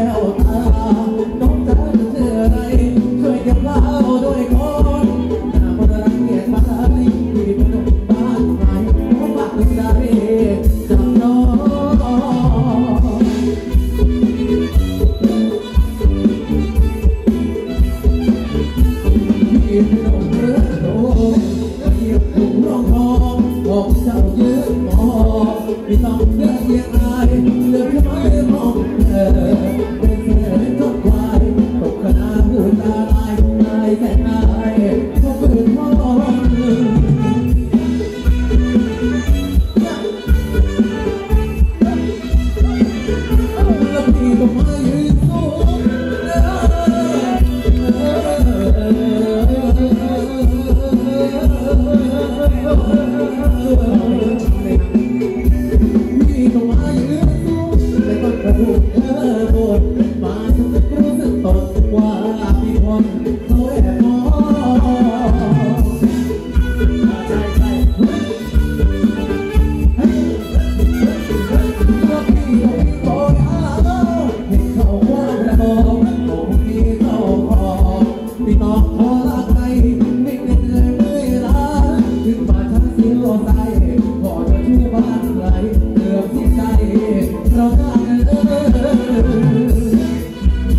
วตาน้องจ๋าจะเชื่ออะไรช่วยเก็บเล่าด้วยคนหน้าคนรังเกียจมาที่เป็นหนุ่มบ้านใหม่เพราะว่าถึงได้จับน้องที่เป็นหนุ่มเรือโตที่ถูกร้องทองของเจ้ายืนมองไม่ต้องเลือกเยียงอายเลือกแค่ไม่มองเธอเป็นเสือเป็นต้นควายตกขนาหูตาลายนายแสนนายเขาเปิดห้องแล้วพี่ก็มายืนสูงพี่ก็มายืนสูงแต่ก็กระดูกปวดมาฉันก็รู้สึกตกว่ามีคนเขาแอบมองใช่ใช่ก็พี่ก็บอกให้เขาว่าเราผมพี่เขาขอพี่ต้องขอลาไปไม่เป็นเลยเมื่อยล้าถึงมาทั้งเสียวใจขอจะช่วยบ้านไหลเกือบสิ้นใจเราได้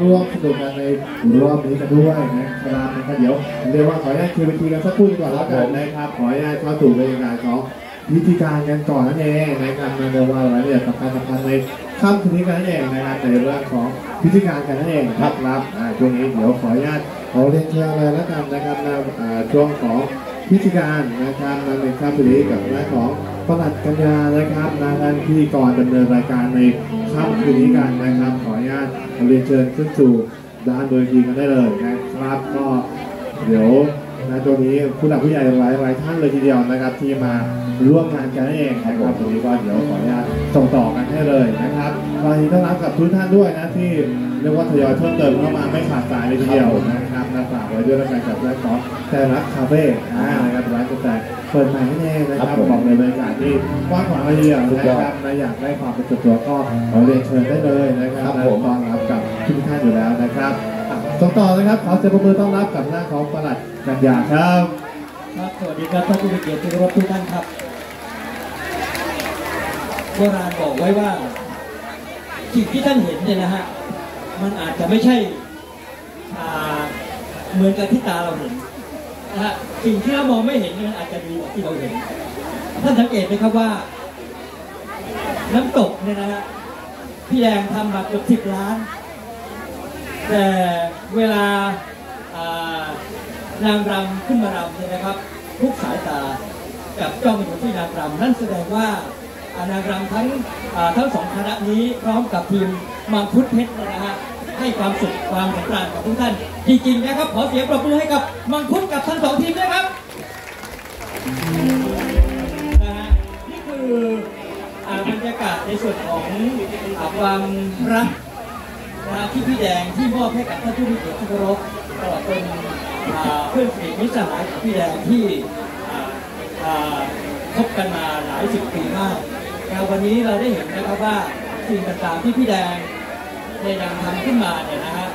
ร่วมสนุกกันในรอบนี้กันด้วยนะครับเดี๋ยวเรียกว่าขออนุญาตคุยกันทีกันสักครู่ก่อนแล้วกันนะครับขออนุญาตเข้าสู่บรรยากาศของพิธีการกันก่อนนั่นเองนะครับในวันรายละเอียดสำคัญในค่ำคืนนี้กันนั่นเองนะครับในเรื่องของพิธีการกันนั่นเองครับช่วงนี้เดี๋ยวขออนุญาตเอาเรียนเชิญเลยแล้วกันนะครับในช่วงของพิธีการนะครับในค่ำคืนนี้กับเรื่องของปลัดกัญญานะครับท่านพิธีกรดำเนินรายการในค่ำคืนนี้กันนะครับขออนุญาตเอาเรียนเชิญขึ้นสู่ด้านเวทีกันได้เลยนะครับก็เดี๋ยวตรงนี้ผู้หลักผู้ใหญ่หลายท่านเลยทีเดียวนะครับที่มาร่วมงานกันเองนะครับตรงนี้ก็เดี๋ยวขออนุญาตส่งต่อกันให้เลยนะครับตอนนี้ต้อนรับกับทุกท่านด้วยนะที่เรียกว่าทยอยเพิ่มเติมเข้ามาไม่ขาดสายเลยทีเดียวนะครับฝากไว้ด้วยแล้วกันกับร้านของแต่รักคาเฟ่นะครับร้านกาแฟเปิดใหม่ให้แน่นะครับบอกในบรรยากาศที่กว้างขวางเลยทีเดียวนะครับอยากได้ความเป็นส่วนตัวก็ขอเรียนเชิญได้เลยนะครับต้อนรับกับทุกท่านอยู่แล้วนะครับส่งต่อนะครับขอเสียงปรบมือต้อนรับกับหน้าของปลัดกัญญาครับครับสวัสดีครับท่านผู้มีเกียรติที่เคารพทุกท่านครับโบราณบอกไว้ว่าสิ่งที่ท่านเห็นเนี่ยนะฮะมันอาจจะไม่ใช่เหมือนกับที่ตาเราเห็นนะฮะสิ่งที่เรามองไม่เห็นมันอาจจะดีกว่าที่เราเห็นท่านสังเกตไหมครับว่าน้ำตกเนี่ยนะฮะพี่แดงทำมาเกือบ10 ล้านแต่เวลานางรำขึ้นมารำเนี่ยนะครับทุกสายตาจับจ้องไปที่นางรำนั่นแสดงว่านางรำทั้งสองคณะนี้พร้อมกับทีมมังคุดเพชรนะฮะให้ความสุขความสำราญกับทุกท่านจริงๆนะครับขอเสียงปรบมือให้กับมังคุดกับทั้ง2 ทีมด้วยครับนะฮะนี่คือบรรยากาศในส่วนของความรักที่พี่แดงที่มอบให้กับท่านผู้มีเกียรติที่เคารพตลอดเป็นเพื่อนสนิทมิตรสหายของพี่แดงที่คบกันมาหลาย10 ปีมากแต่วันนี้เราได้เห็นนะครับว่าสิ่งต่างๆที่พี่แดงได้นำทำขึ้นมาเนี่ยนะฮะ